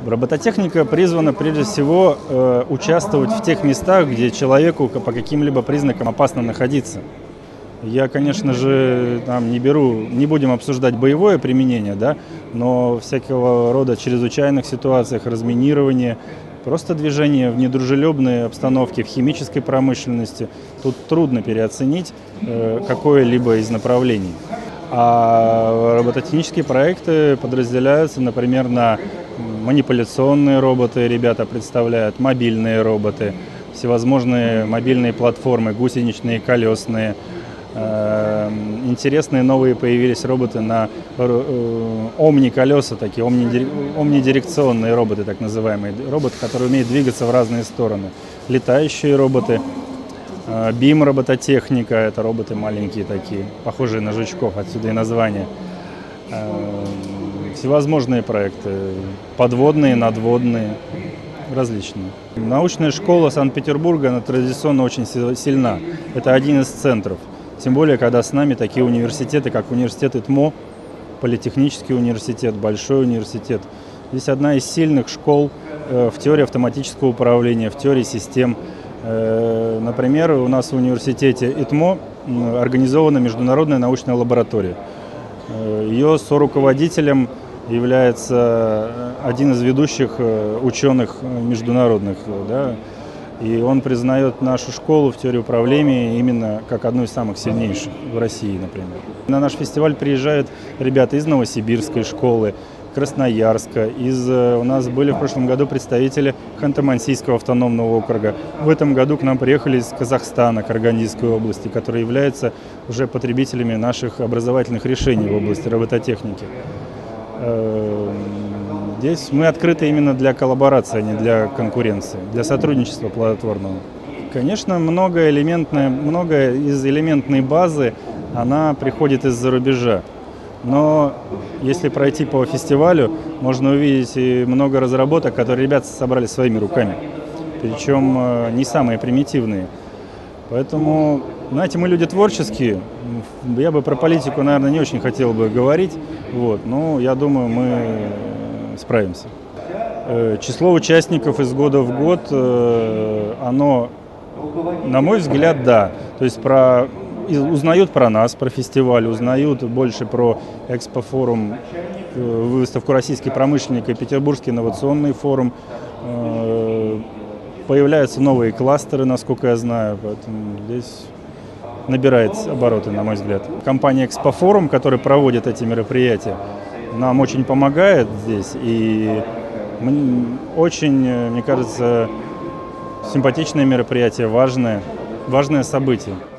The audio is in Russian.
Робототехника призвана прежде всего участвовать в тех местах, где человеку по каким-либо признакам опасно находиться. Я, конечно же, не будем обсуждать боевое применение, да, но всякого рода чрезвычайных ситуациях, разминирование, просто движение в недружелюбной обстановке, в химической промышленности, тут трудно переоценить какое-либо из направлений. А робототехнические проекты подразделяются, например, на манипуляционные роботы, ребята представляют, мобильные роботы, всевозможные мобильные платформы, гусеничные, колесные. Интересные новые появились роботы на омни-колеса, такие омнидирекционные роботы, так называемые. Роботы, которые умеют двигаться в разные стороны. Летающие роботы, BIM-робототехника, это роботы маленькие такие, похожие на жучков, отсюда и название. Всевозможные проекты, подводные, надводные, различные. Научная школа Санкт-Петербурга, она традиционно очень сильна. Это один из центров. Тем более, когда с нами такие университеты, как университет ИТМО, Политехнический университет, Большой университет. Здесь одна из сильных школ в теории автоматического управления, в теории систем. Например, у нас в университете ИТМО организована международная научная лаборатория. Ее соруководителем является один из ведущих ученых международных, да, и он признает нашу школу в теории управления именно как одну из самых сильнейших в России, например. На наш фестиваль приезжают ребята из Новосибирской школы, Красноярска. У нас были в прошлом году представители Ханты-Мансийского автономного округа. В этом году к нам приехали из Казахстана, Карагандинской области, которые являются уже потребителями наших образовательных решений в области робототехники. Здесь мы открыты именно для коллаборации, а не для конкуренции, для сотрудничества плодотворного. Конечно, многое из элементной базы, она приходит из-за рубежа. Но если пройти по фестивалю, можно увидеть и много разработок, которые ребята собрали своими руками. Причем не самые примитивные. Поэтому, знаете, мы люди творческие. Я бы про политику, наверное, не очень хотел бы говорить. Но я думаю, мы справимся. Число участников из года в год, оно, на мой взгляд, да. То есть узнают про нас, про фестиваль, узнают больше про Экспофорум, выставку «Российский промышленник» и Петербургский инновационный форум. Появляются новые кластеры, насколько я знаю, поэтому здесь набирает обороты, на мой взгляд. Компания Экспофорум, которая проводит эти мероприятия, нам очень помогает здесь, и очень, мне кажется, симпатичное мероприятие, важное событие.